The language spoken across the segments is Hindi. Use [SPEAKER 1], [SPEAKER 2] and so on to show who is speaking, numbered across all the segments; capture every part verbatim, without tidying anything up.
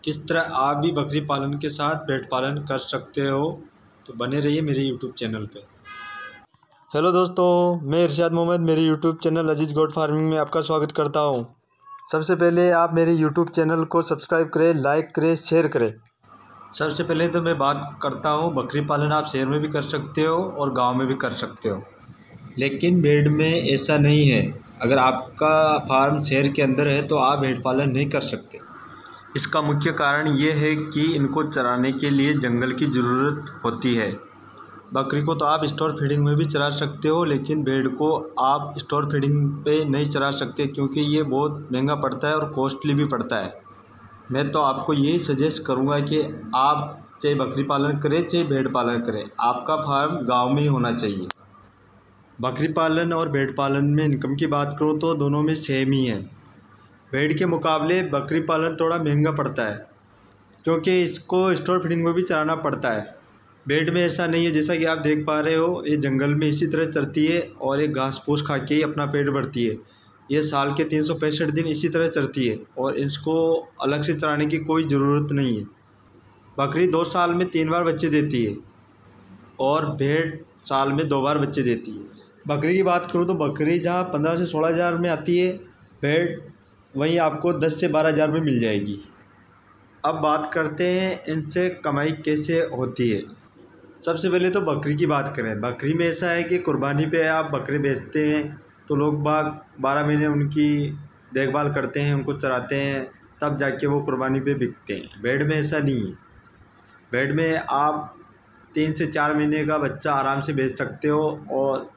[SPEAKER 1] किस तरह आप भी बकरी पालन के साथ भेड़ पालन कर सकते हो। तो बने रहिए मेरे यूट्यूब चैनल पे। हेलो दोस्तों, मैं इरशाद मोहम्मद मेरे YouTube channel Aziz goat farming में आपका स्वागत करता हूं। सबसे पहले आप मेरे यूट्यूब चैनल को सब्सक्राइब करें, लाइक करें, शेयर करें। सबसे पहले तो मैं बात करता हूं, बकरी पालन आप शहर में भी कर सकते हो और गांव में भी कर सकते हो, लेकिन भेड़ में ऐसा नहीं है। अगर आपका फार्म शहर के अंदर है तो आप भेड़ पालन नहीं कर सकते। इसका मुख्य कारण ये है कि इनको चराने के लिए जंगल की ज़रूरत होती है। बकरी को तो आप स्टोर फीडिंग में भी चरा सकते हो, लेकिन भेड़ को आप स्टोर फीडिंग पे नहीं चरा सकते क्योंकि ये बहुत महंगा पड़ता है और कॉस्टली भी पड़ता है। मैं तो आपको यही सजेस्ट करूँगा कि आप चाहे बकरी पालन करें चाहे भेड़ पालन करें, आपका फार्म गाँव में ही होना चाहिए। बकरी पालन और भेड़ पालन में इनकम की बात करूँ तो दोनों में सेम ही है। भेड़ के मुकाबले बकरी पालन थोड़ा महंगा पड़ता है क्योंकि इसको स्टोर फीडिंग में भी चराना पड़ता है। भेड़ में ऐसा नहीं है, जैसा कि आप देख पा रहे हो, ये जंगल में इसी तरह चरती है और एक घास फूस खा के ही अपना पेट भरती है। ये साल के तीन सौ पैंसठ दिन इसी तरह चरती है और इसको अलग से चराने की कोई ज़रूरत नहीं है। बकरी दो साल में तीन बार बच्चे देती है और भेड़ साल में दो बार बच्चे देती है। बकरी की बात करूँ तो बकरी जहाँ पंद्रह से सोलह हज़ार में आती है, भेड़ वहीं आपको दस से बारह हज़ार में मिल जाएगी। अब बात करते हैं इनसे कमाई कैसे होती है। सबसे पहले तो बकरी की बात करें। बकरी में ऐसा है कि कुर्बानी पे आप बकरे बेचते हैं तो लोग बाग बारह महीने उनकी देखभाल करते हैं, उनको चराते हैं, तब जाके वो कुर्बानी पे बिकते हैं। भेड़ में ऐसा नहीं है। भेड़ में आप तीन से चार महीने का बच्चा आराम से बेच सकते हो और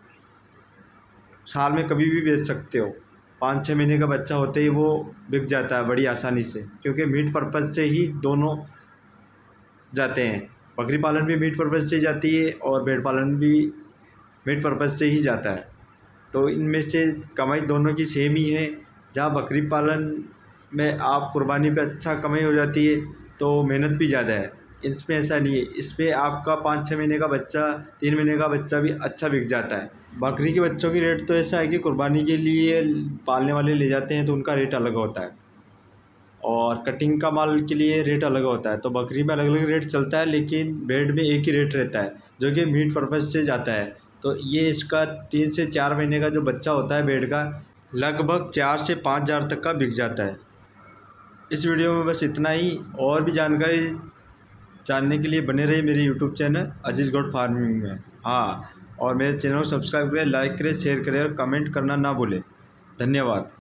[SPEAKER 1] साल में कभी भी बेच सकते हो। पाँच छः महीने का बच्चा होते ही वो बिक जाता है बड़ी आसानी से, क्योंकि मीट पर्पज़ से ही दोनों जाते हैं। बकरी पालन भी मीट पर्पज़ से जाती है और भेड़ पालन भी मीट पर्पज़ से ही जाता है। तो इनमें से कमाई दोनों की सेम ही है। जहाँ बकरी पालन में आप कुर्बानी पे अच्छा कमाई हो जाती है तो मेहनत भी ज़्यादा है। इसमें ऐसा नहीं है। इस पर आपका पाँच छः महीने का बच्चा, तीन महीने का बच्चा भी अच्छा बिक जाता है। बकरी के बच्चों की रेट तो ऐसा है कि कुर्बानी के लिए पालने वाले ले जाते हैं तो उनका रेट अलग होता है और कटिंग का माल के लिए रेट अलग होता है। तो बकरी में अलग अलग रेट चलता है, लेकिन भेड़ में एक ही रेट रहता है जो कि मीट पर्पज़ से जाता है। तो ये इसका तीन से चार महीने का जो बच्चा होता है भेड़ का, लगभग चार से पाँच हज़ार तक का बिक जाता है। इस वीडियो में बस इतना ही। और भी जानकारी जानने के लिए बने रहिए मेरे YouTube channel Aziz goat farming में। हाँ, और मेरे चैनल को सब्सक्राइब करें, लाइक करें, शेयर करें और कमेंट करना ना भूलें। धन्यवाद।